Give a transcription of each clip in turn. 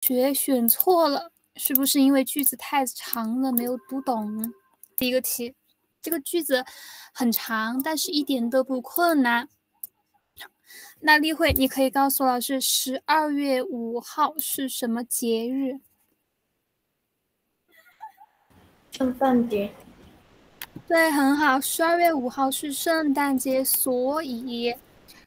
学选错了，是不是因为句子太长了没有读懂？第一个题，这个句子很长，但是一点都不困难。那例会，你可以告诉老师12月5号是什么节日？ 圣诞节。 对，很好，12月5号是圣诞节，所以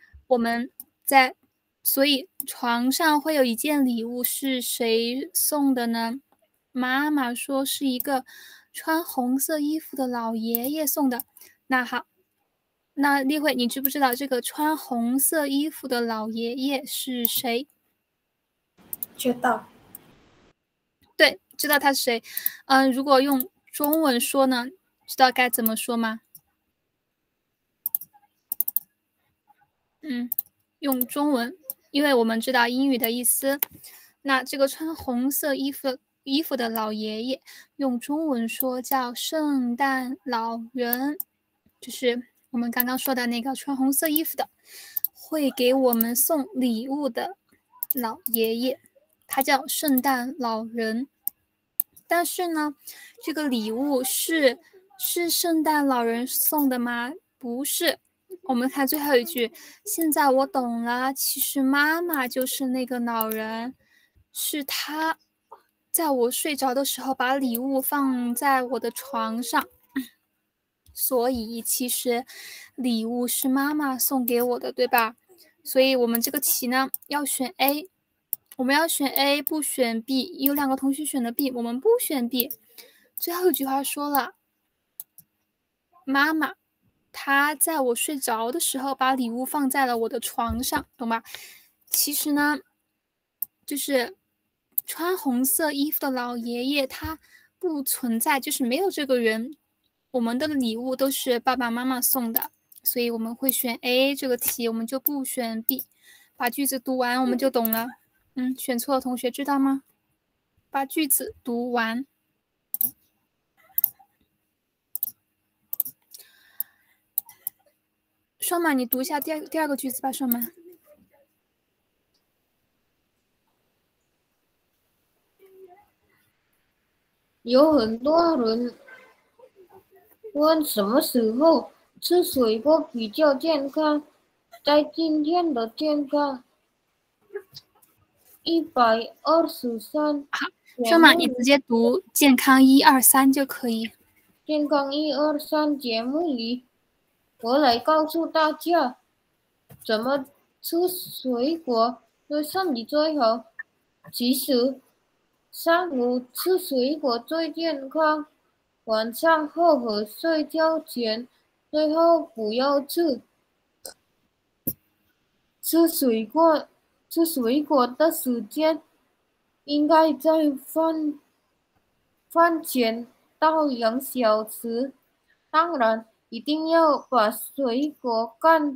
床上会有一件礼物，是谁送的呢？妈妈说是一个穿红色衣服的老爷爷送的。那好，那例会，你知不知道这个穿红色衣服的老爷爷是谁？ 知道。 对，知道他是谁。如果用中文说呢，知道该怎么说吗？用中文，因为我们知道英语的意思。那这个穿红色衣服的老爷爷，用中文说叫圣诞老人，就是我们刚刚说的那个穿红色衣服的，会给我们送礼物的老爷爷，他叫圣诞老人。但是呢，这个礼物是圣诞老人送的吗？不是。我们看最后一句，现在我懂了，其实妈妈就是那个老人，是她在我睡着的时候把礼物放在我的床上，所以其实礼物是妈妈送给我的，对吧？所以我们这个题呢要选 A， 我们要选 A 不选 B， 有2个同学选的 B， 我们不选 B。最后一句话说了，妈妈她在我睡着的时候把礼物放在了我的床上，懂吧？其实呢，就是穿红色衣服的老爷爷他不存在，就是没有这个人，我们的礼物都是爸爸妈妈送的，所以我们会选 A 这个题，我们就不选 B。把句子读完我们就懂了。选错的同学知道吗？把句子读完。双马，你读一下第二个句子吧，双马。 有很多人问什么时候吃水果比较健康，在今天的健康123节双马， 目你直接读健康1、2、3就可以。 健康123节目里，我来告诉大家怎么吃水果对身体最好。其实上午吃水果最健康，晚上后和睡觉前最好不要吃。吃水果的时间应该在饭前到2小时，当然一定要把水果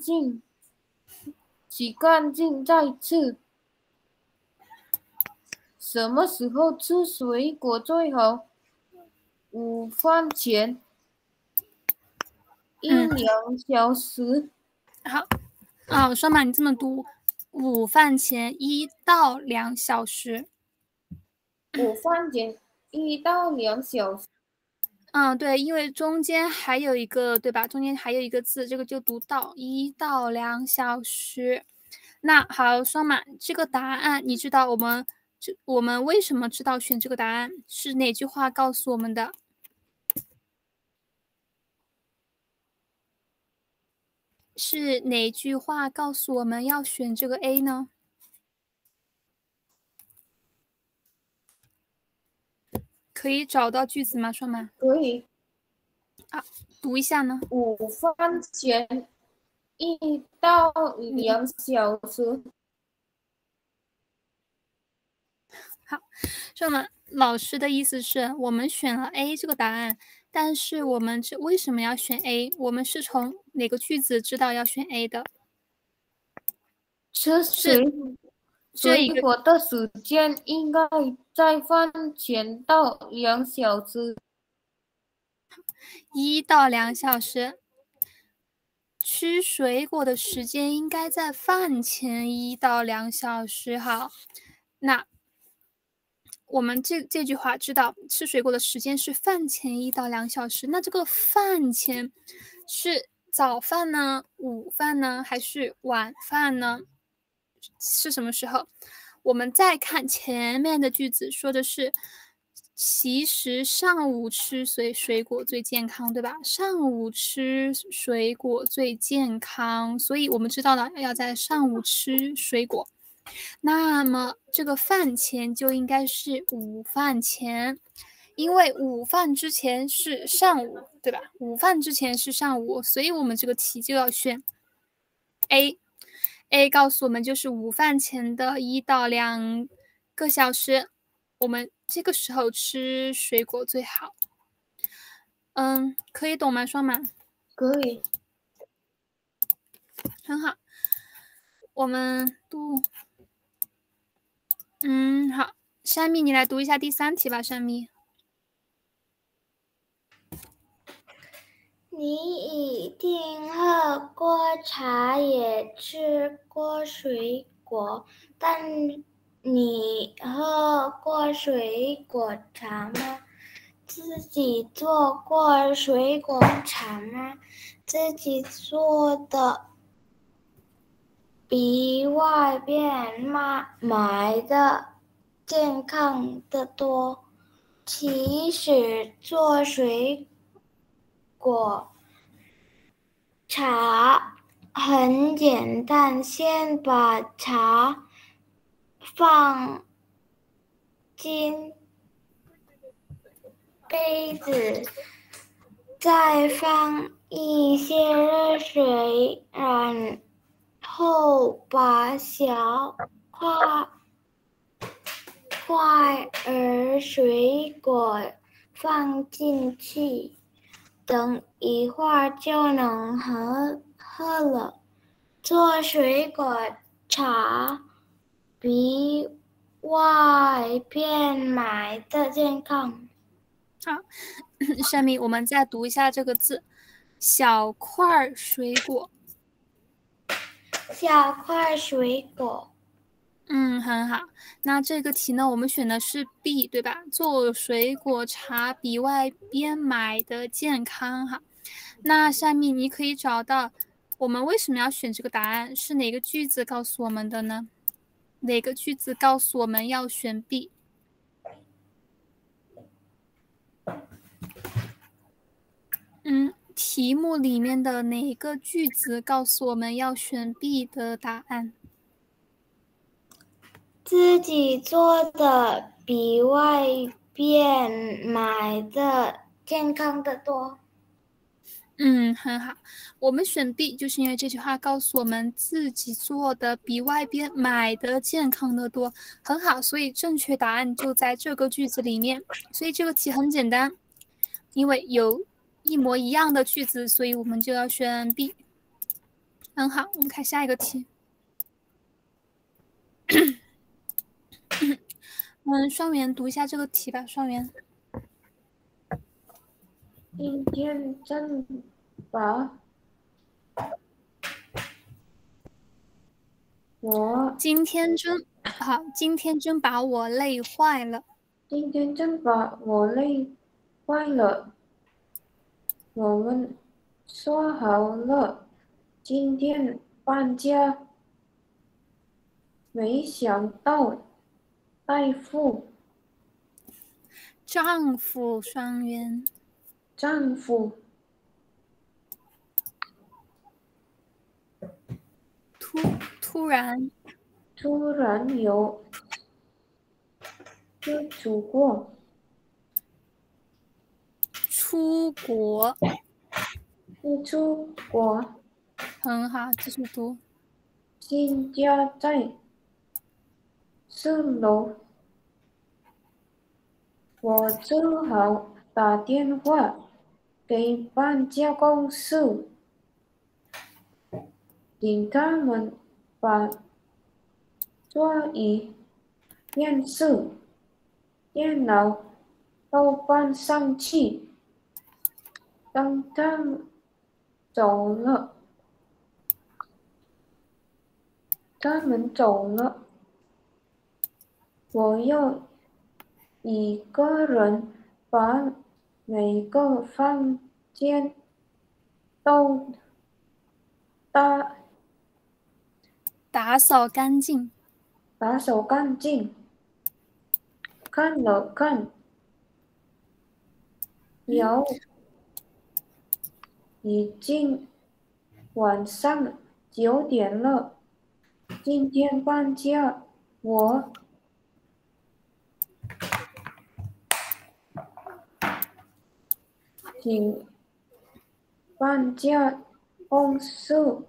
洗干净再吃。什么时候吃水果最好？午饭前1-2小时。 好，双马，你这么读，午饭前1到2小时。 午饭前1到2小时。 对，因为中间还有一个，对吧？中间还有一个字，这个就读到1到2小时。那好，双马，这个答案你知道我们为什么知道选这个答案？是哪句话告诉我们的？是哪句话告诉我们要选这个 A 呢？可以找到句子吗，双马？ 可以。 读一下呢。 午饭前1到2小时。 好，双马，老师的意思是我们选了 A 这个答案，但是我们为什么要选 A？ 我们是从哪个句子知道要选 A 的？ 吃水果的时间应该在饭前到2小时。 1到2小时。吃水果的时间应该在饭前1到2小时。好，那我们这句话知道吃水果的时间是饭前1到2小时，那这个饭前是早饭呢、午饭呢，还是晚饭呢？是什么时候？我们再看前面的句子，说的是其实上午吃水果最健康，对吧？上午吃水果最健康，所以我们知道了要在上午吃水果。那么这个饭前就应该是午饭前，因为午饭之前是上午，对吧？午饭之前是上午，所以我们这个题就要选 A。A 告诉我们就是午饭前的1到2个小时，我们这个时候吃水果最好。可以懂吗，双满？ 可以。 很好。我们读，好，山蜜，你来读一下第3题吧，山蜜。 你一定喝过茶，也吃过水果，但你喝过水果茶吗？自己做过水果茶吗？自己做的比外边买的健康的多。其实做水果茶很简单，先把茶放进杯子，再放一些热水，然后把小块儿水果放进去，等一会儿就能喝了。做水果茶比外边买的健康。 好，山蜜，我们再读一下这个字，小块水果。 小块水果。 很好。那这个题呢，我们选的是 B， 对吧？做水果茶比外边买的健康哈。那下面你可以找到我们为什么要选这个答案，是哪个句子告诉我们的呢？哪个句子告诉我们要选 B？题目里面的哪个句子告诉我们要选 B 的答案？ 自己做的比外边买的健康的多。 很好。我们选 B 就是因为这句话告诉我们自己做的比外边买的健康的多。很好，所以正确答案就在这个句子里面。所以这个题很简单，因为有一模一样的句子，所以我们就要选 B。很好，我们看下一个题。双元读一下这个题吧，双元。 今天真把我今天真把我累坏了。 今天真把我累坏了。我们说好了，今天搬家，没想到大夫丈夫双元。 丈夫突然有出国， 出国。 出国， 很好，继续读。 新家在4楼，我只好打电话给搬家公司，请他们把桌椅、电视、电脑都搬上去。当他们走了，我又一个人把每个房间都打扫干净。 打扫干净。看了看表，已经晚上9点了。今天放假，我请搬家公司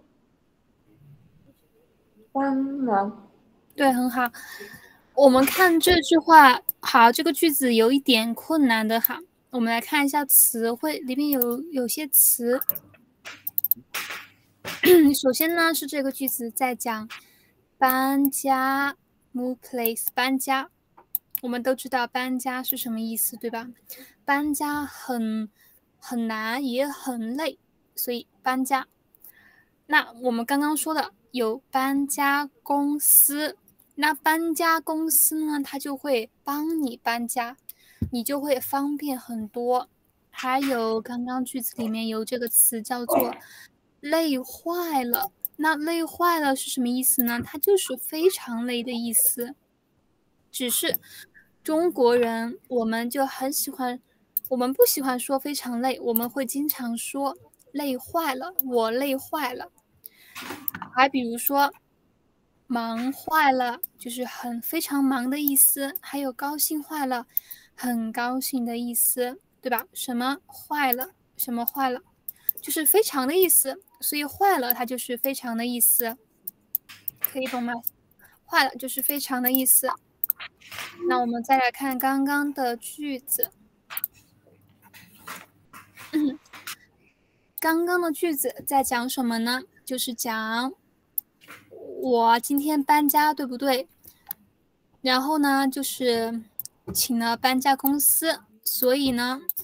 帮忙。 对，很好。我们看这句话，好，这个句子有一点困难的哈。我们来看一下词汇，里面有些词。首先呢，是这个句子在讲搬家 ，move place，搬家。我们都知道搬家是什么意思，对吧？搬家很难，也很累，所以搬家。那我们刚刚说的有搬家公司，那搬家公司呢，它就会帮你搬家，你就会方便很多。还有刚刚句子里面有这个词叫做累坏了，那累坏了是什么意思呢？它就是非常累的意思。只是中国人我们就很喜欢，我们不喜欢说非常累，我们会经常说累坏了，我累坏了。还比如说忙坏了，就是非常忙的意思，还有高兴坏了，很高兴的意思，对吧？什么坏了，什么坏了，就是非常的意思，所以坏了它就是非常的意思，可以懂吗？坏了就是非常的意思。那我们再来看刚刚的句子。刚刚的句子在讲什么呢？就是讲我今天搬家，对不对？然后呢，就是请了搬家公司，所以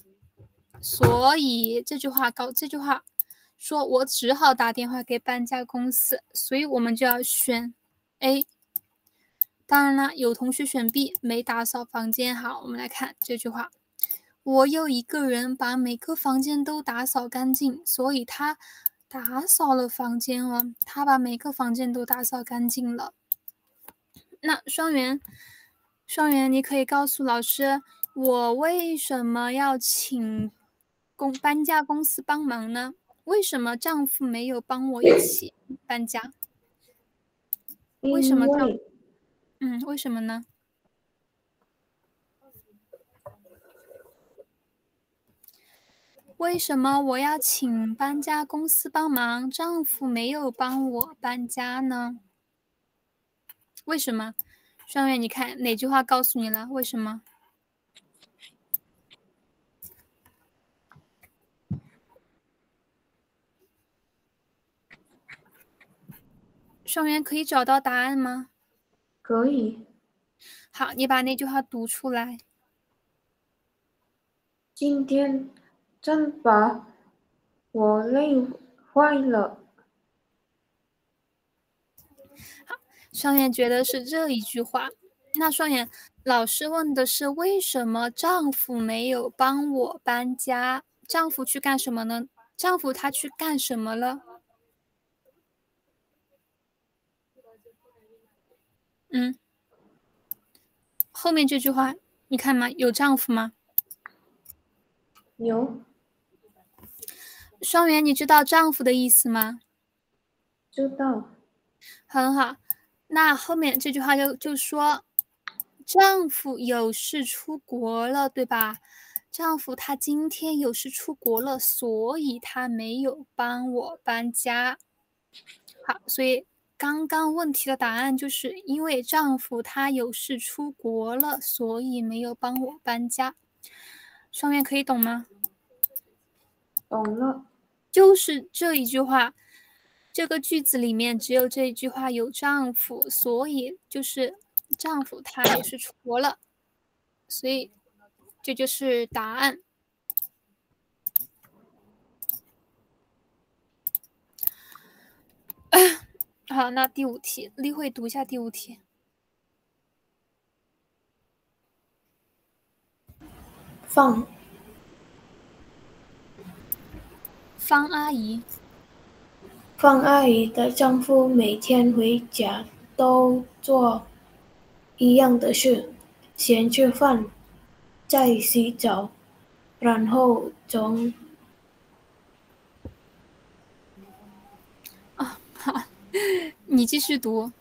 这句话说我只好打电话给搬家公司，所以我们就要选 A。当然了，有同学选 B， 没打扫房间。好，我们来看这句话。我有一个人把每个房间都打扫干净，所以他打扫了房间了。他把每个房间都打扫干净了。那双元，你可以告诉老师，我为什么要请搬家公司帮忙呢？为什么丈夫没有帮我一起搬家？为什么为什么呢？为什么我要请搬家公司帮忙，丈夫没有帮我搬家呢？为什么？双月，你看哪句话告诉你了？为什么？双元可以找到答案吗？ 可以。 好，你把那句话读出来。 今天真把我累坏了。 好，双元觉得是这一句话。那双元，老师问的是为什么丈夫没有帮我搬家？丈夫去干什么呢？丈夫他去干什么了？后面这句话你看吗？有丈夫吗？ 有。 双元，你知道丈夫的意思吗？ 知道。 很好。那后面这句话就说丈夫有事出国了，对吧？丈夫他今天有事出国了，所以他没有帮我搬家。好，所以刚刚问题的答案就是因为丈夫他有事出国了，所以没有帮我搬家。双元可以懂吗？ 懂了。 就是这一句话，这个句子里面只有这一句话有丈夫，所以就是丈夫他有事出国了，所以这就是答案。好，那第5题，例会读一下第5题。 方阿姨。 方阿姨的丈夫每天回家都做一样的事，先吃饭，再洗澡，然后从好，你继续读。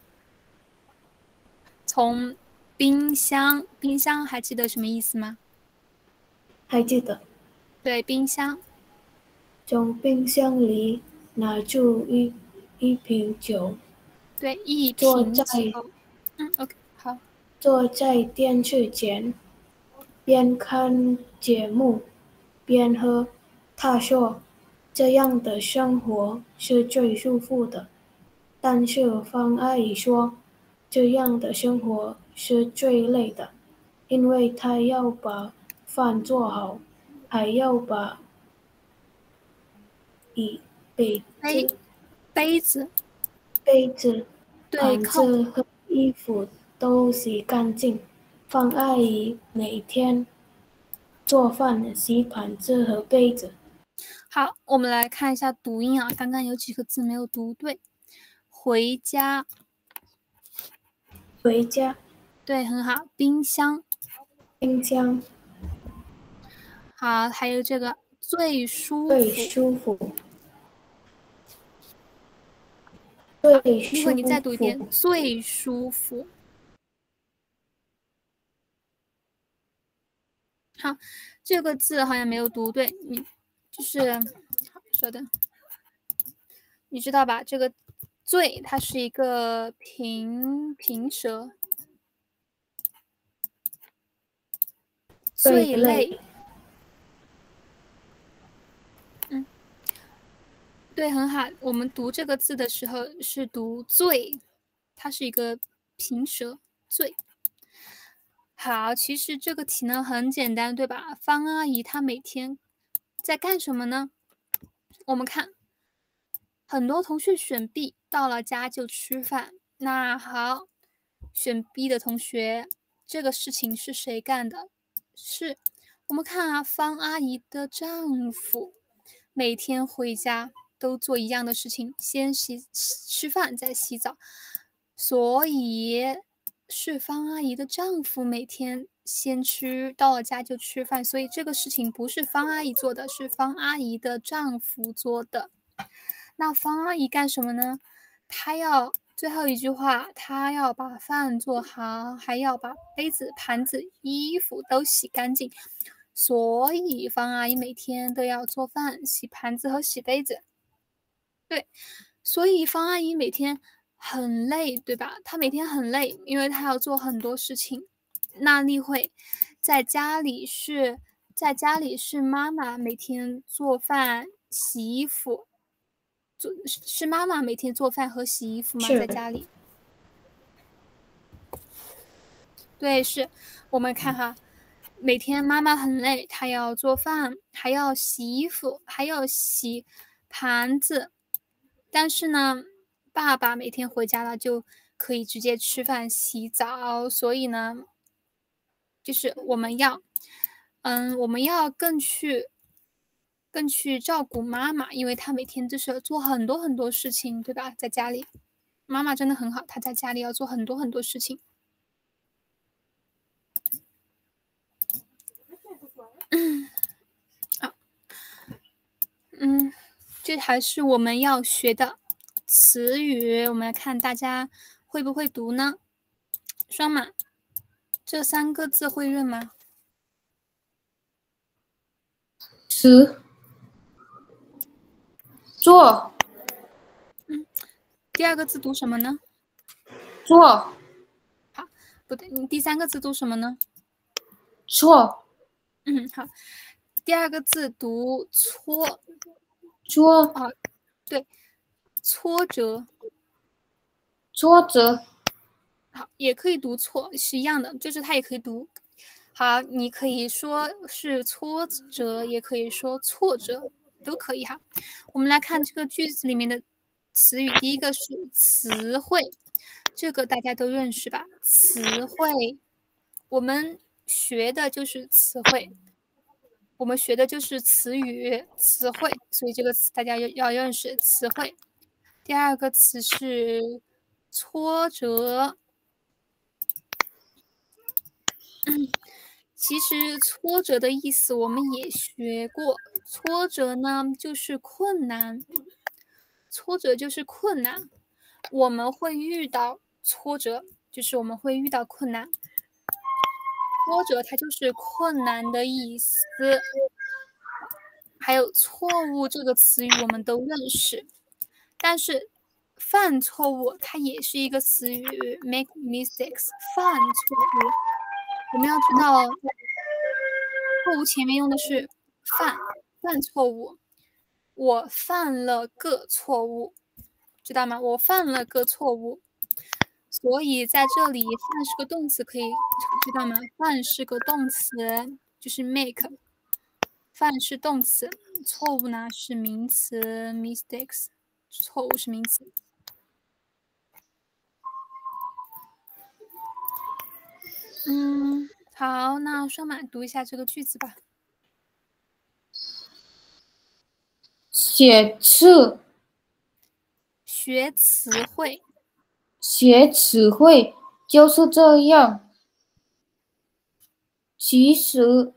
从冰箱还记得什么意思吗？ 还记得对，冰箱。 从冰箱里拿出一瓶酒， 对，一坐在瓶酒。OK， 好。 坐在电视前，边看节目边喝。他说：“这样的生活是最舒服的。”但是方阿姨说：“这样的生活是最累的，因为她要把饭做好，还要把杯杯子。 盘对， 子和衣服都洗干净。方阿姨每天做饭、洗盘子和杯子。” 好，我们来看一下读音啊，刚刚有几个字没有读对。回家。 回家。 对，很好。冰箱。 冰箱。 好，还有这个最舒服。 最舒服。 一会儿你再读一遍。最舒服。好，这个字好像没有读对，你就是好，稍等，你知道吧？这个最它是一个平舌。最累。对，很好。我们读这个字的时候是读最，它是一个平舌，最。好，其实这个题呢很简单，对吧？方阿姨她每天在干什么呢？我们看，很多同学选 B， 到了家就吃饭。那好，选 B 的同学，这个事情是谁干的？是我们看啊，方阿姨的丈夫每天回家都做一样的事情，先吃饭，再洗澡，所以是方阿姨的丈夫每天到了家就吃饭，所以这个事情不是方阿姨做的，是方阿姨的丈夫做的。那方阿姨干什么呢？最后一句话，她要把饭做好，还要把杯子、盘子、衣服都洗干净。所以方阿姨每天都要做饭、洗盘子和洗杯子。对，所以方阿姨每天很累，对吧？她每天很累，因为她要做很多事情。那例会，在家里是妈妈每天做饭、洗衣服。是妈妈每天做饭和洗衣服吗？在家里？对，是。我们看哈，每天妈妈很累，她要做饭，还要洗衣服，还要洗盘子。但是呢，爸爸每天回家了就可以直接吃饭、洗澡，所以呢，就是我们要更去照顾妈妈，因为她每天就是做很多很多事情，对吧？在家里，妈妈真的很好，她在家里要做很多很多事情。好，这还是我们要学的词语，我们来看大家会不会读呢？双马，这3个字会认吗？ 吃。做。 第2个字读什么呢？ 做。 好，不对，你第3个字读什么呢？ 错。 好，第2个字读搓。 搓。 哦，对，挫折。 挫折。 好，也可以读错，是一样的，就是它也可以读。好，你可以说是挫折，也可以说挫折，都可以哈。我们来看这个句子里面的词语，第一个是词汇，这个大家都认识吧？词汇，我们学的就是词汇。 我们学的就是词语、词汇，所以这个词大家要认识词汇。第二个词是挫折。其实挫折的意思我们也学过，挫折呢就是困难，挫折就是困难，我们会遇到挫折，就是我们会遇到困难。挫折它就是困难的意思。还有错误这个词语我们都认识，但是犯错误它也是一个词语 make mistakes， 犯错误。我们要知道错误前面用的是犯错误，我犯了个错误，知道吗？我犯了个错误，所以在这里犯是个动词，可以知道吗？犯是个动词，就是 make， 犯是动词，错误呢是名词 mistakes， 错误是名词。好，那双满读一下这个句子吧。 写字， 学词汇， 学词汇就是这样。即使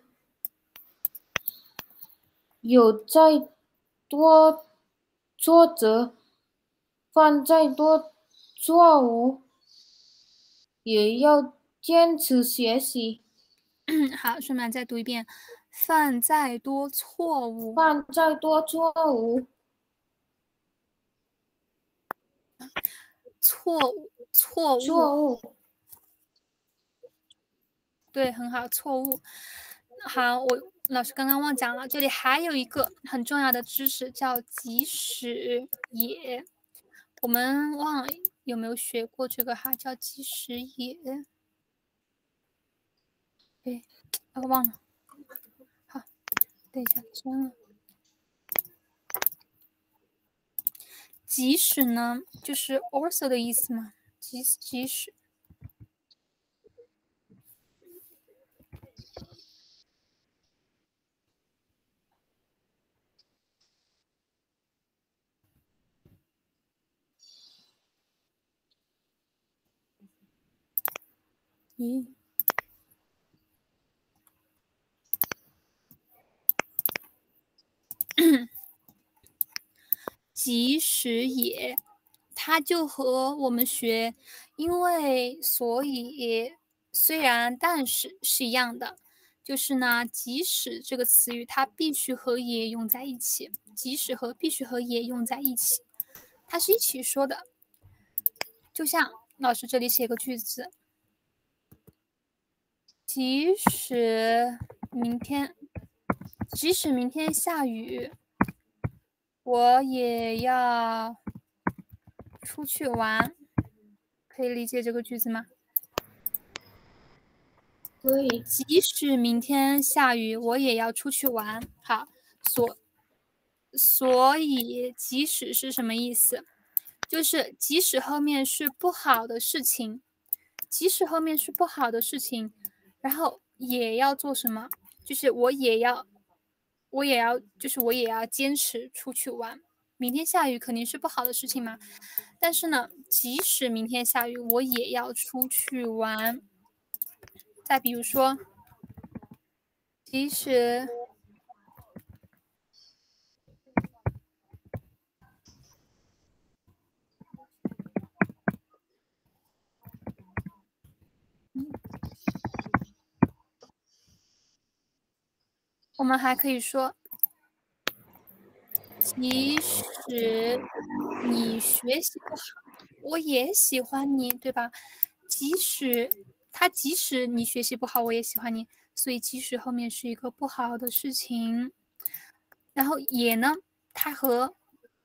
有再多挫折，犯再多错误，也要坚持学习。 好，顺便再读一遍，犯再多错误， 犯再多错误， 错误，对，很好，错误。好，我老师刚刚忘讲了，这里还有一个很重要的知识叫即使也，我们忘了有没有学过这个哈，叫即使也。哎，忘了。好，等一下，真了。即使呢，就是 also 的意思嘛，即使。即使也，它就和我们学因为所以虽然但是是一样的，就是呢即使这个词语它必须和也用在一起，即使和必须和也用在一起，它是一起说的。就像老师这里写个句子，即使明天下雨，我也要出去玩，可以理解这个句子吗？ 可以。 即使明天下雨，我也要出去玩。好，所以即使是什么意思？就是即使后面是不好的事情，即使后面是不好的事情，然后也要做什么？就是我也要坚持出去玩。明天下雨肯定是不好的事情嘛，但是呢，即使明天下雨，我也要出去玩。再比如说，即使我们还可以说，即使你学习不好，我也喜欢你，对吧？即使你学习不好，我也喜欢你，所以即使后面是一个不好的事情，然后也呢，它和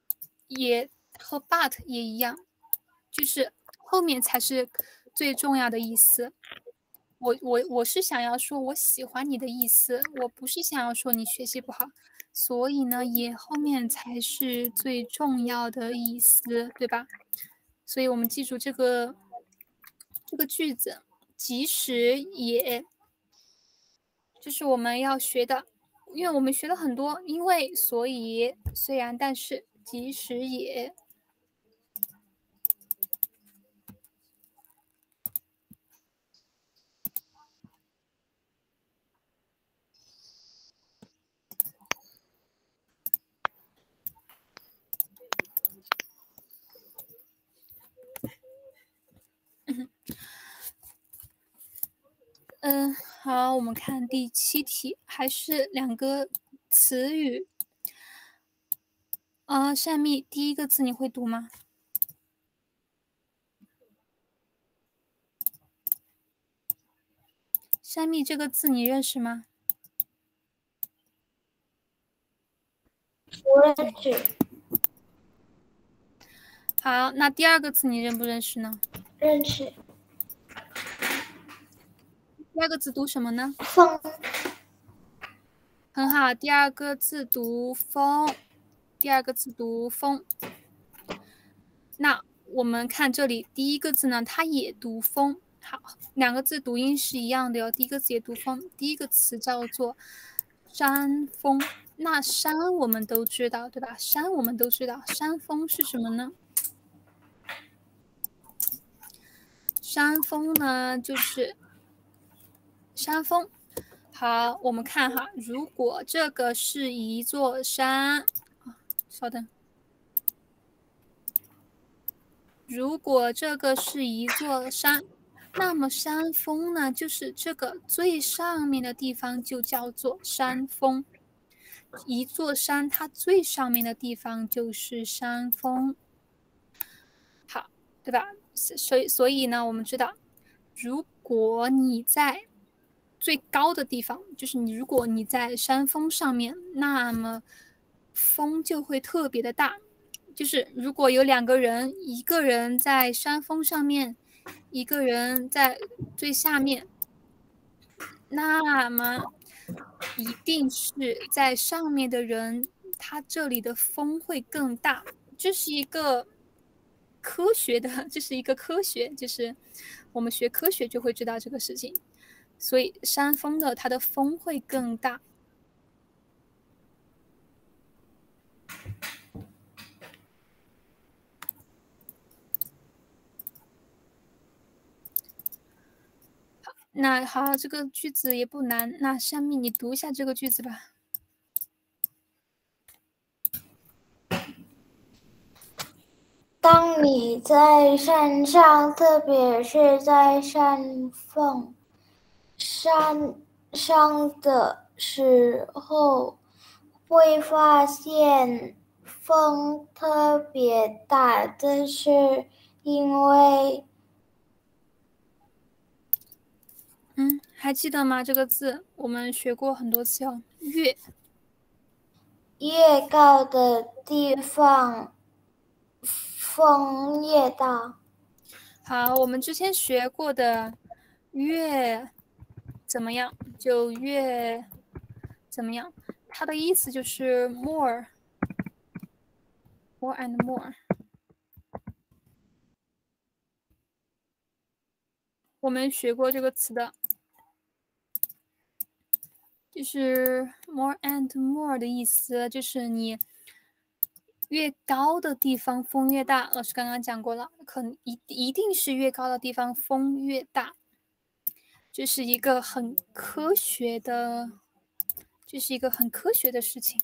but 也一样，就是后面才是最重要的意思。我是想要说我喜欢你的意思，我不是想要说你学习不好，所以呢，也后面才是最重要的意思，对吧？所以我们记住这个句子，即使也，就是我们要学的因为我们学了很多因为所以虽然但是即使也。好，我们看第7题，还是2个词语。善蜜，第一个字你会读吗？善蜜这个字你认识吗？ 不认识。 好，那第2个字你认不认识呢？ 认识。 第2个字读什么呢？ 风。 很好，第2个字读风，第2个字读风。那我们看这里，第1个字呢，它也读风。好，2个字读音是一样的哟。第1个字也读风，第1个词叫做山峰。那山我们都知道，对吧？山我们都知道，山峰是什么呢？山峰呢，就是山峰。好，我们看哈，如果这个是一座山，稍等。如果这个是一座山，那么山峰呢，就是这个最上面的地方就叫做山峰。一座山它最上面的地方就是山峰。好，对吧？所以呢，我们知道，如果你在最高的地方，就是如果你在山峰上面，那么风就会特别的大。就是如果有2个人，一个人在山峰上面，一个人在最下面，那么一定是在上面的人，他这里的风会更大。这是一个科学的，这是一个科学，就是我们学科学就会知道这个事情。所以山峰的它的风会更大。那好，这个句子也不难。那下面你读一下这个句子吧。 当你在山上，特别是在山上的时候，会发现风特别大，这是因为还记得吗？这个字我们学过很多次哟。 越高的地方风越大。 好，我们之前学过的越怎么样就越怎么样，它的意思就是 more and more。我们学过这个词的，就是 more and more 的意思，就是你越高的地方风越大。老师刚刚讲过了，一定是越高的地方风越大。这是一个很科学的，事情。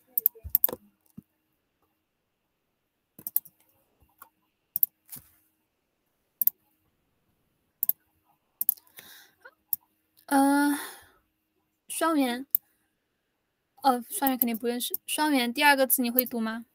双元，双元肯定不认识。双元第2个字你会读吗？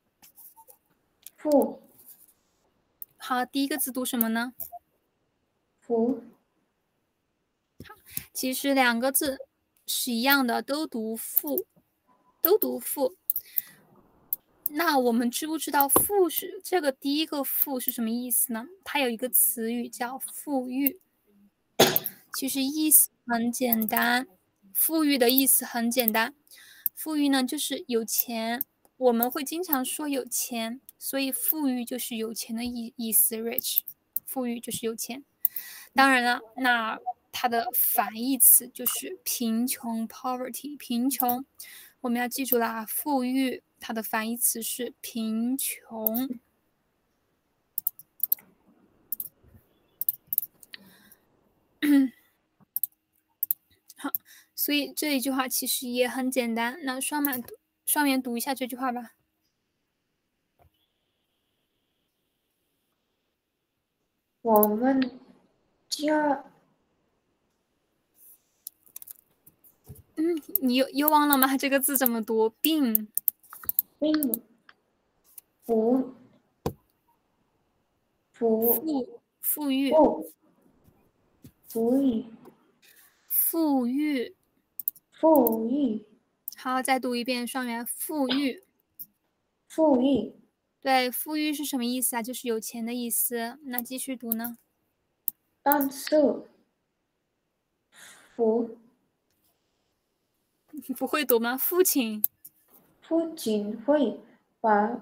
父。 好，第1个字读什么呢？ 福。 好，其实2个字是一样的，都读父，都读父。那我们知不知道富是这个第1个富是什么意思呢？它有一个词语叫富裕。其实意思很简单，富裕的意思很简单，富裕呢就是有钱，我们会经常说有钱，所以富裕就是有钱的意思 ，rich， 富裕就是有钱。当然了，那它的反义词就是贫穷 poverty， 贫穷。 我们要记住啦，富裕它的反义词是贫穷。好，所以这一句话其实也很简单。那双元读一下这句话吧。 我们家， 你又忘了吗？这个字怎么读？并不富裕富裕， 好，再读一遍双元富裕。对，富裕是什么意思啊？就是有钱的意思。那继续读呢？ 但是父不会读吗？父亲会把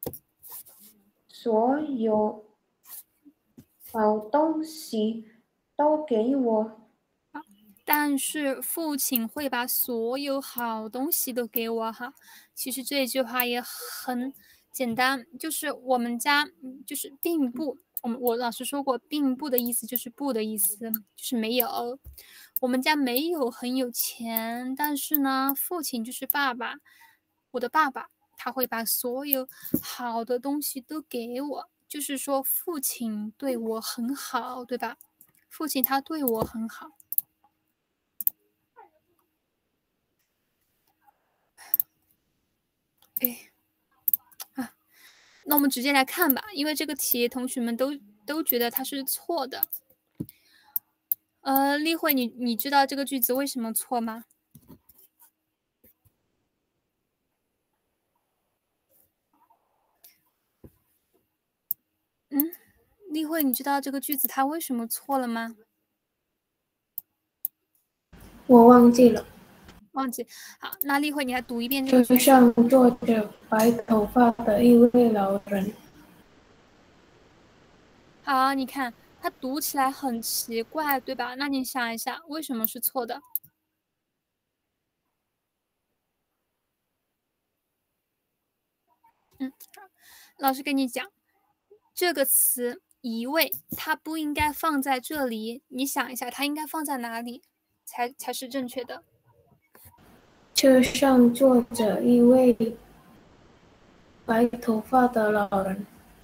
所有好东西都给我。 但是父亲会把所有好东西都给我哈。其实这句话也很简单，就是我们家就是并不，我老师说过，并不的意思就是不的意思，就是没有。我们家没有很有钱，但是呢，父亲就是爸爸，我的爸爸，他会把所有好的东西都给我，就是说父亲对我很好，对吧？父亲他对我很好。那我们直接来看吧，因为这个题同学们都觉得它是错的。例会，你知道这个句子为什么错吗？例会，你知道这个句子它为什么错了吗？ 我忘记了。 忘记。好，那例会你来读一遍这个句子。 车上坐着白头发的一位老人。 好，你看它读起来很奇怪，对吧？那你想一下，为什么是错的？老师跟你讲，这个词一位，它不应该放在这里。你想一下，它应该放在哪里才是正确的？ 车上坐着一位白头发的老人。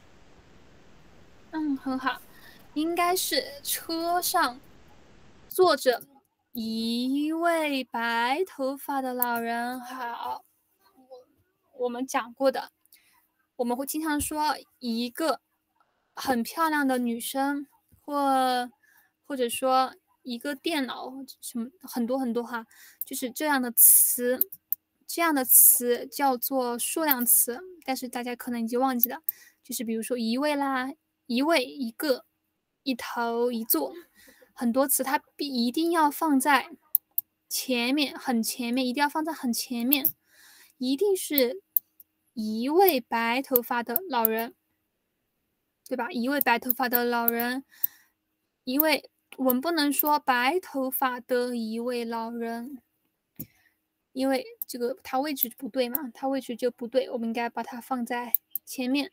很好，应该是车上坐着一位白头发的老人。好，我们讲过的，我们会经常说一个很漂亮的女生，或者说一个电脑，什么很多很多哈，就是这样的词，这样的词叫做数量词，但是大家可能已经忘记了，就是比如说一位啦，一位、一个、一头、一座，很多词它一定要放在前面，很前面，一定要放在很前面，一定是一位白头发的老人，对吧？一位白头发的老人，我们不能说白头发的一位老人，因为这个它位置不对嘛，它位置就不对，我们应该把它放在前面。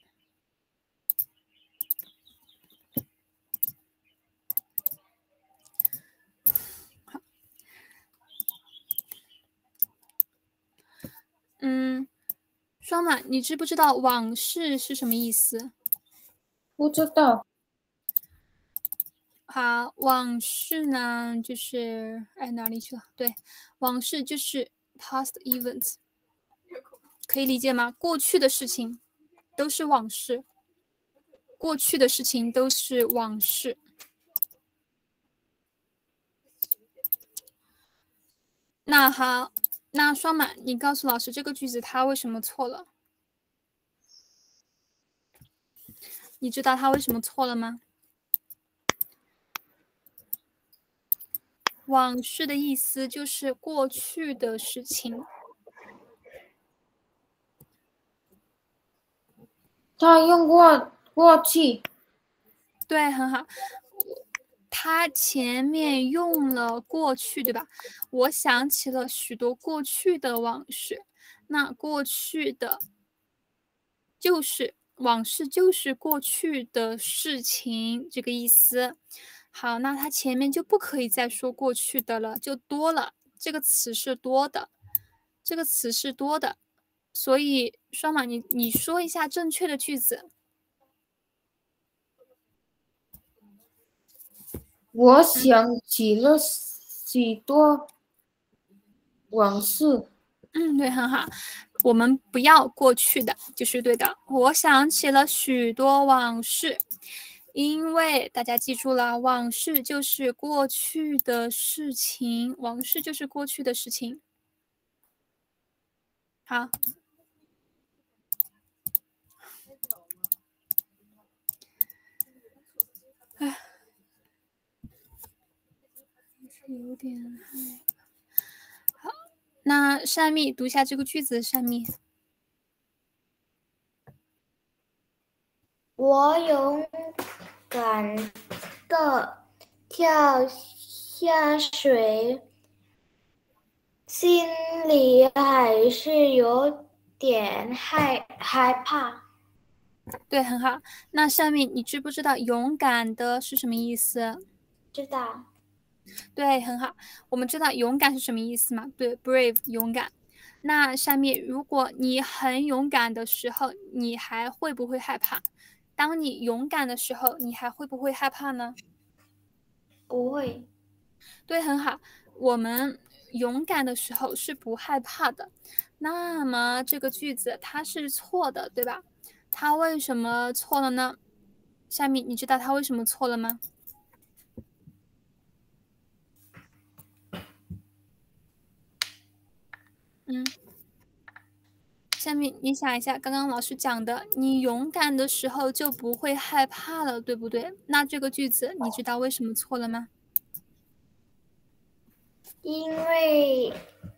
双马，你知不知道往事是什么意思？ 不知道。 好，往事呢，就是哪里去了？对，往事就是 past events， 可以理解吗？过去的事情都是往事，过去的事情都是往事。那好，那双马，你告诉老师这个句子它为什么错了？你知道它为什么错了吗？往事的意思就是过去的事情。 他用过去。 对，很好。 它前面用了过去，对吧？我想起了许多过去的往事。那过去的就是往事，就是过去的事情，这个意思。好，那它前面就不可以再说过去的了，就多了。这个词是多的，这个词是多的。所以双马，你说一下正确的句子。 我想起了许多往事。 对，很好。我们不要过去的，就是对的。我想起了许多往事，因为大家记住了，往事就是过去的事情，往事就是过去的事情。好。哎，有点害怕。好，那山蜜读一下这个句子，山蜜。 我勇敢地跳下水，心里还是有点害怕。 对，很好。那山蜜，你知不知道勇敢的是什么意思？ 知道。 对，很好。我们知道勇敢是什么意思吗？对 ，brave 勇敢。那山蜜，如果你很勇敢的时候，你还会不会害怕？当你勇敢的时候，你还会不会害怕呢？ 不会。 对，很好。我们勇敢的时候是不害怕的。那么这个句子它是错的，对吧？它为什么错了呢？夏米，你知道它为什么错了吗？夏米，你想一下，刚刚老师讲的，你勇敢的时候就不会害怕了，对不对？那这个句子你知道为什么错了吗？ 因为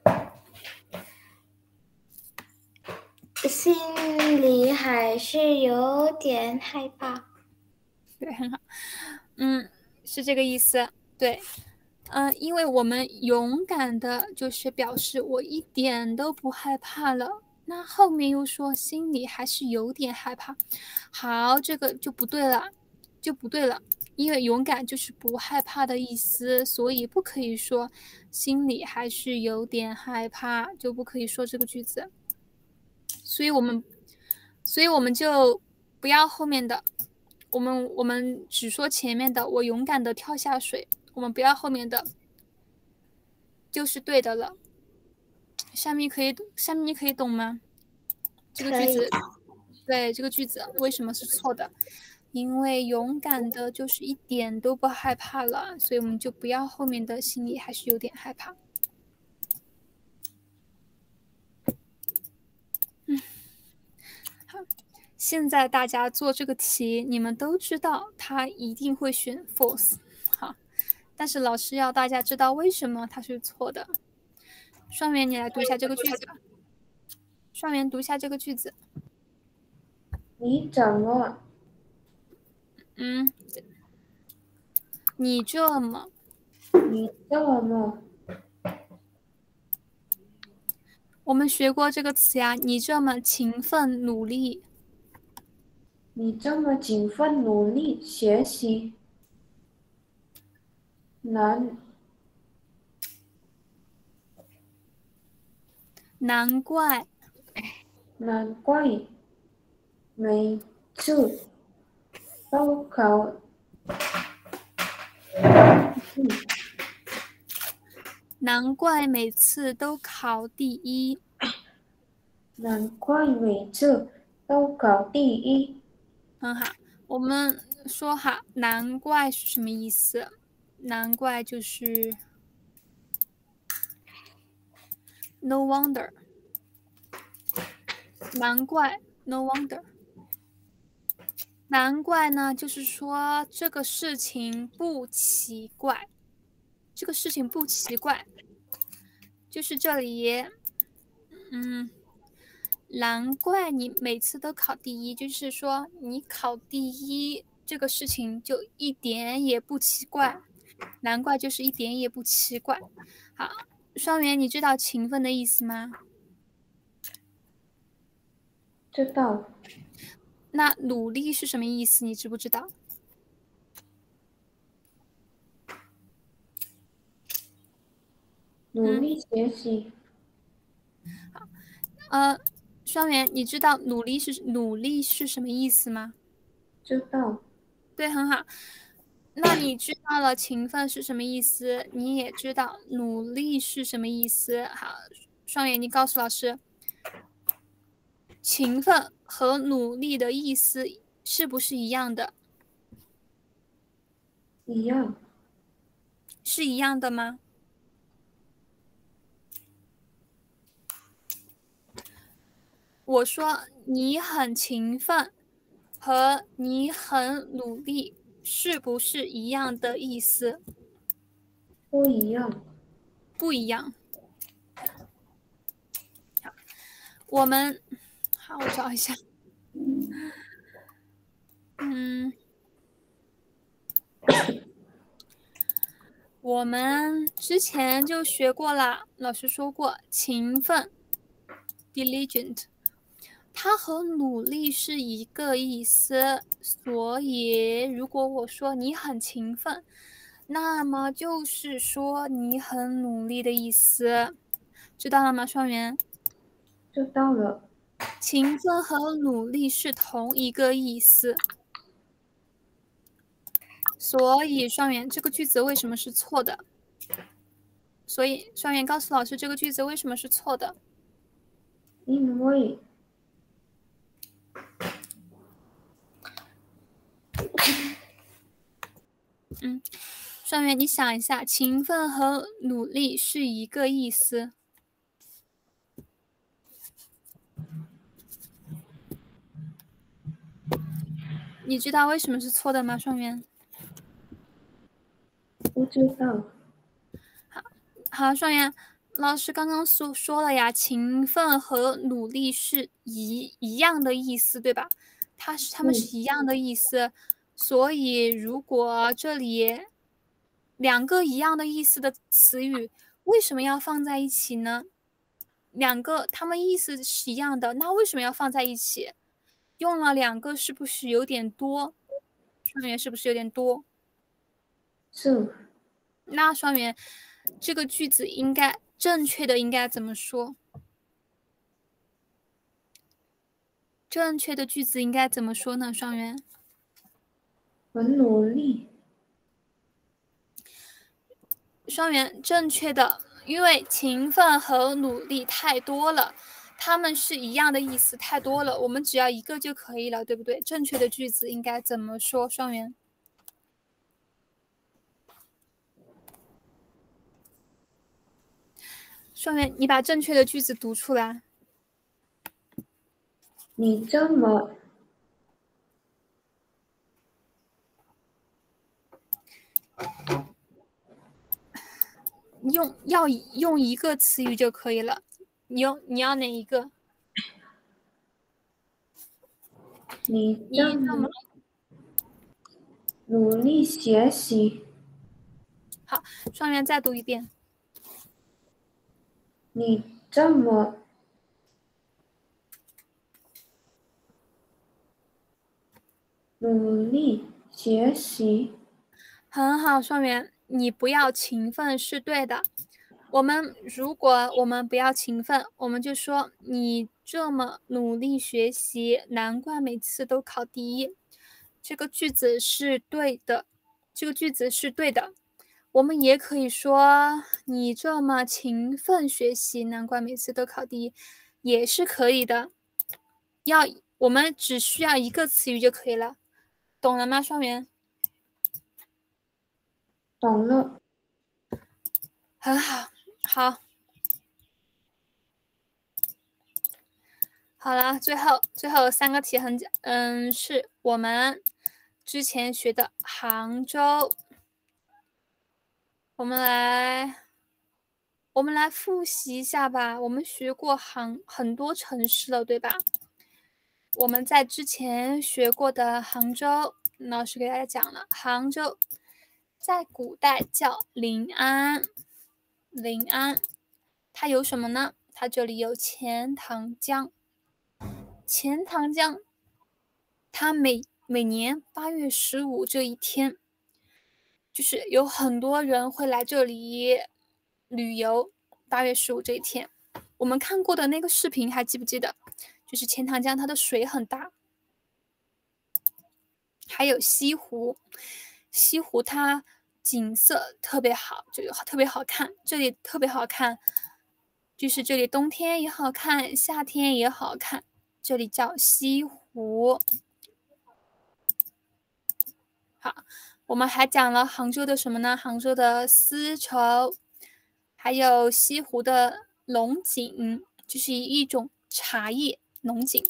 心里还是有点害怕。 对，很好。是这个意思。对，因为我们勇敢的，就是表示我一点都不害怕了。那后面又说心里还是有点害怕，好，这个就不对了，就不对了。因为勇敢就是不害怕的意思，所以不可以说心里还是有点害怕，就不可以说这个句子。所以我们就不要后面的，我们只说前面的，我勇敢的跳下水，我们不要后面的，就是对的了。下面你可以懂吗？这个句子，对，这个句子为什么是错的？因为勇敢的就是一点都不害怕了，所以我们就不要后面的心里还是有点害怕。好，现在大家做这个题，你们都知道他一定会选 false， 好，但是老师要大家知道为什么它是错的。双元，你来读一下这个句子。双元读一下这个句子。 你怎么？ 你这么。我们学过这个词呀，你这么勤奋努力。 你这么勤奋努力学习，难怪每次都考难怪每次都考第一。 难怪每次都考第一。 很好，我们说哈，难怪是什么意思？难怪就是 no wonder， 难怪 no wonder， 难怪呢，就是说这个事情不奇怪，这个事情不奇怪，就是这里，难怪你每次都考第一，就是说你考第一这个事情就一点也不奇怪。 难怪就是一点也不奇怪。好，双元，你知道勤奋的意思吗？ 知道。 那努力是什么意思？你知不知道？ 努力学习。 双元，你知道努力是什么意思吗？ 知道。 对，很好。那你知道了勤奋是什么意思，你也知道努力是什么意思。好，双元，你告诉老师，勤奋和努力的意思是不是一样的？ 一样。 是一样的吗？我说你很勤奋和你很努力是不是一样的意思？ 不一样。 不一样。我们好，我找一下。我们之前就学过了，老师说过勤奋 diligent， 它和努力是一个意思，所以如果我说你很勤奋，那么就是说你很努力的意思，知道了吗，双元？ 知道了。 勤奋和努力是同一个意思，所以双元这个句子为什么是错的？所以双元告诉老师这个句子为什么是错的？ 因为双元，你想一下，勤奋和努力是一个意思。你知道为什么是错的吗？双元？ 不知道。 好，双元，老师刚刚说了呀，勤奋和努力是一样的意思，对吧？他们是一样的意思，所以如果这里两个一样的意思的词语，为什么要放在一起呢？两个他们意思是一样的，那为什么要放在一起？用了两个是不是有点多？双元是不是有点多？ 是。 那双元这个句子正确的应该怎么说？正确的句子应该怎么说呢？双元？ 很努力。 双元正确的，因为勤奋和努力太多了，它们是一样的意思，太多了，我们只要一个就可以了，对不对？正确的句子应该怎么说？双元？双元，你把正确的句子读出来。 你这么要用一个词语就可以了，你要哪一个？ 你这么努力学习。 好，双元再读一遍。 你这么努力学习。 很好，双元，你不要勤奋是对的。如果我们不要勤奋，我们就说你这么努力学习，难怪每次都考第一。这个句子是对的，这个句子是对的。我们也可以说你这么勤奋学习，难怪每次都考第一，也是可以的。我们只需要一个词语就可以了，懂了吗，双元？ 懂了。 很好，好。好了，最后3个题是我们之前学的杭州，我们来复习一下吧。我们学过很多城市了，对吧？我们在之前学过的杭州，老师给大家讲了杭州， 在古代叫临安。临安，它有什么呢？它这里有钱塘江。钱塘江，它每年8月15这一天，就是有很多人会来这里旅游。8月15这一天，我们看过的那个视频还记不记得？就是钱塘江它的水很大。还有西湖，西湖它景色特别好，就特别好看，这里特别好看，就是这里冬天也好看，夏天也好看，这里叫西湖。好，我们还讲了杭州的什么呢？杭州的丝绸，还有西湖的龙井，就是一种茶叶龙井。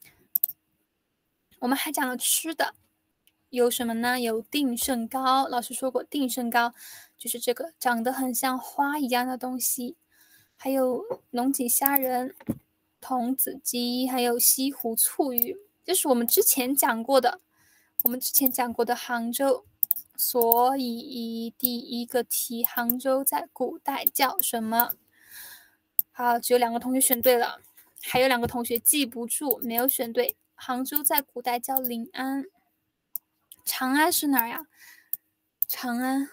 我们还讲了吃的，有什么呢？有定胜糕，老师说过，定胜糕就是这个长得很像花一样的东西。还有龙井虾仁、童子鸡，还有西湖醋鱼，这是我们之前讲过的。杭州。所以第一个题，杭州在古代叫什么？好，只有2个同学选对了，还有2个同学记不住，没有选对。杭州在古代叫临安。长安是哪儿呀？长安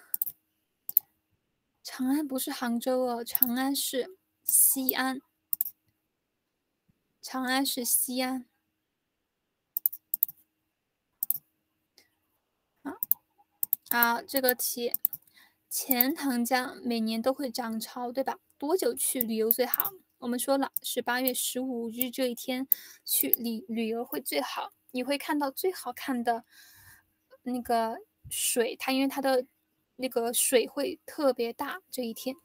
不是杭州哦，长安是西安。长安是西安。这个题，钱塘江每年都会涨潮，对吧？多久去旅游最好？我们说了，是8月15日这一天去旅游会最好，你会看到最好看的那个水，它因为它的那个水会特别大这一天。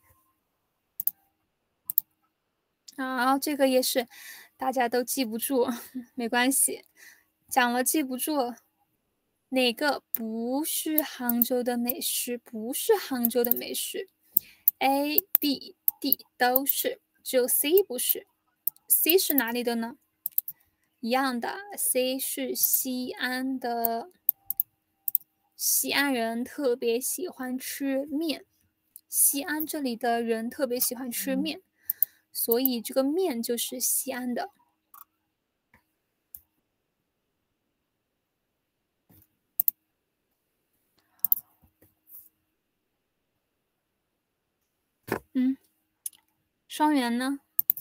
这个也是大家都记不住，没关系，讲了记不住。哪个不是杭州的美食？不是杭州的美食 ，A、B、D 都是，只有 C 不是。C 是哪里的呢？一样的 ，C 是西安的。西安人特别喜欢吃面，西安这里的人特别喜欢吃面，所以这个面就是西安的。双元呢？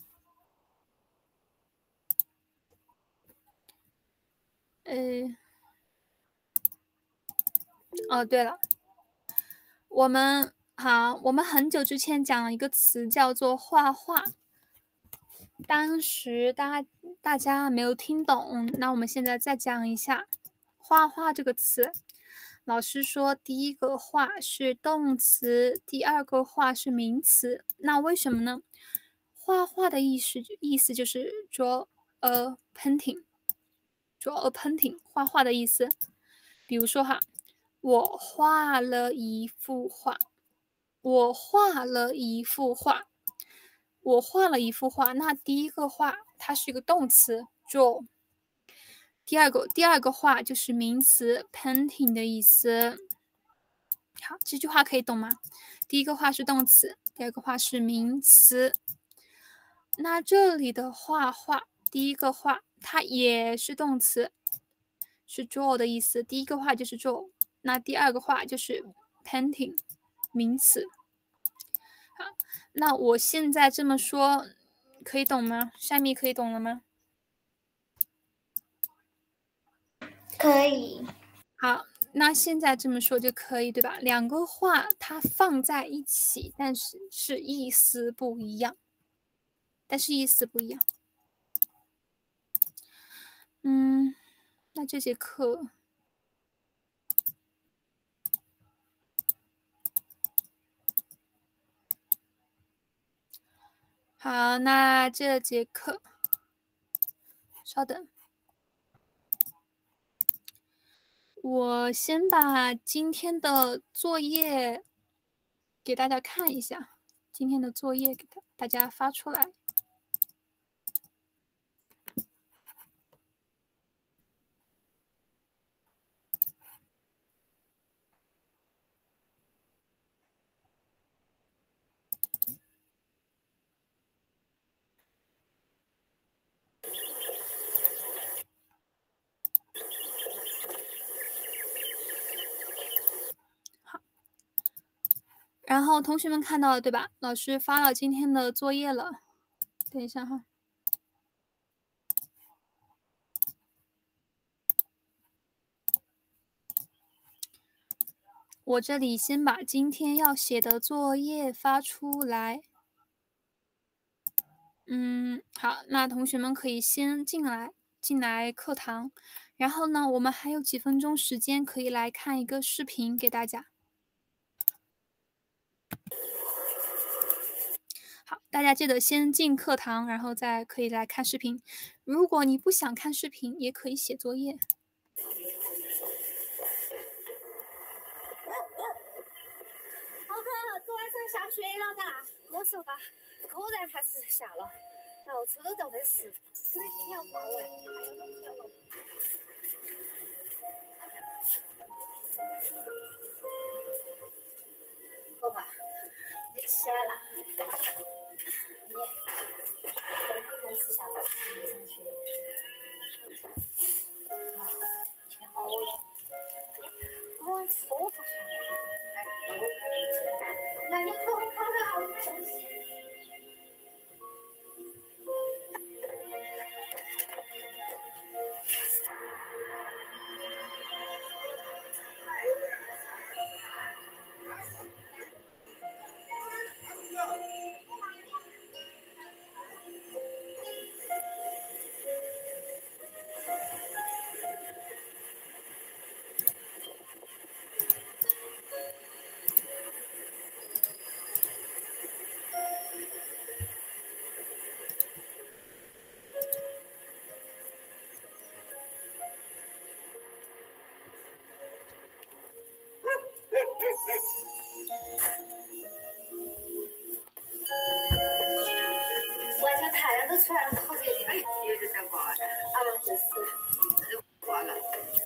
对了，我们很久之前讲了一个词叫做画画，当时大家没有听懂，那我们现在再讲一下画画这个词。老师说第一个画是动词，第二个画是名词，那为什么呢？画画的意思就是 draw a painting，draw a painting， 画画的意思。比如说我画了一幅画，我画了一幅画，我画了一幅画。那第一个画它是一个动词 draw， 第二个画就是名词 painting 的意思。好，这句话可以懂吗？第一个画是动词，第二个画是名词。那这里的画画，第一个画它也是动词，是 draw 的意思，第一个画就是 draw， 那第二个画就是 painting 名词。好，那我现在这么说可以懂吗？山米可以懂了吗？ 可以。 好，那现在这么说就可以，对吧？两个画它放在一起，但是意思不一样。那这节课好，那这节课稍等，我先把今天的作业给大家看一下，今天的作业给大家发出来。 然后同学们看到了对吧？老师发了今天的作业了。等一下哈。我这里先把今天要写的作业发出来。好，那同学们可以先进来课堂，然后呢，我们还有几分钟时间可以来看一个视频给大家。好，大家记得先进课堂，然后再可以来看视频。如果你不想看视频，也可以写作业。 昨晚上下雪了嘎，我说吧，果然还是下了，到处都会是水漂花纹，还有龙条。好吧，你起来了，你还是下了上去，天好冷，我说不上来，你好好的好东西。晚上太阳都出来了，好热的，哎，有点想挂了，就是挂了。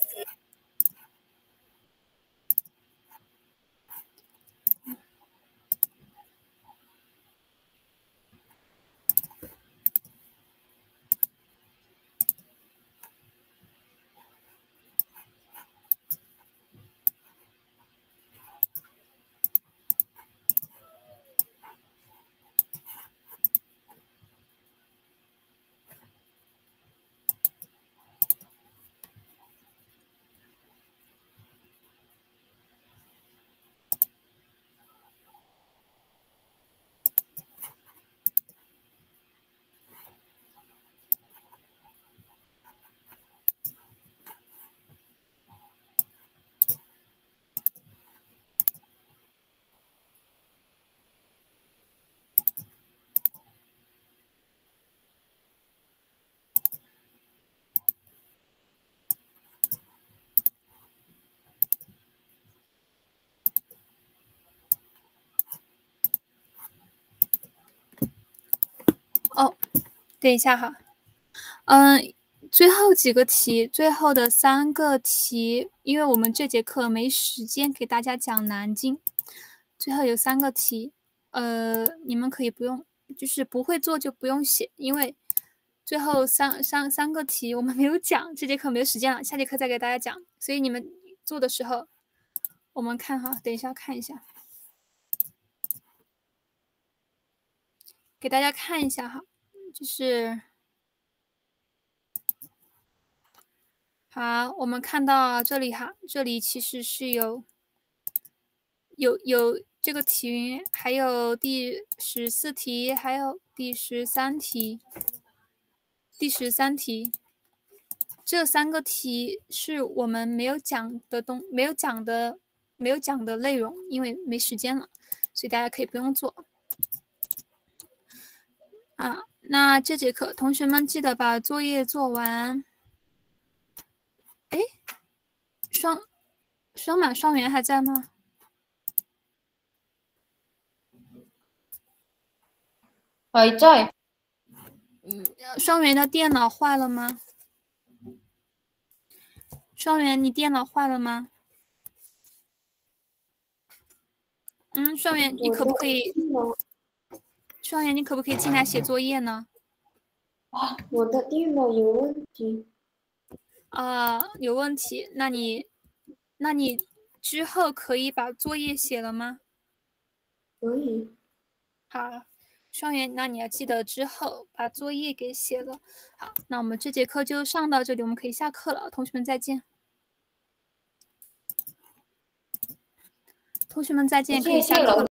哦，等一下哈。最后几个题，最后的3个题，因为我们这节课没时间给大家讲南京，最后有3个题，你们可以不用，就是不会做就不用写，因为最后三个题我们没有讲，这节课没有时间了，下节课再给大家讲，所以你们做的时候，我们看哈，等一下看一下，给大家看一下哈，就是。好，我们看到这里哈，这里其实是有这个题，还有第14题，还有第13题，这3个题是我们没有讲的内容，因为没时间了，所以大家可以不用做。啊，那这节课同学们记得把作业做完。哎，双元还在吗？ 还在。 双元的电脑坏了吗？双元，你电脑坏了吗？双元，你可不可以？双元，你可不可以进来写作业呢？ 啊，我的电脑有问题。 有问题，那你之后可以把作业写了吗？ 可以。 好，双元，那你要记得之后把作业给写了。好，那我们这节课就上到这里，我们可以下课了，同学们再见。同学们再见，可以下课了。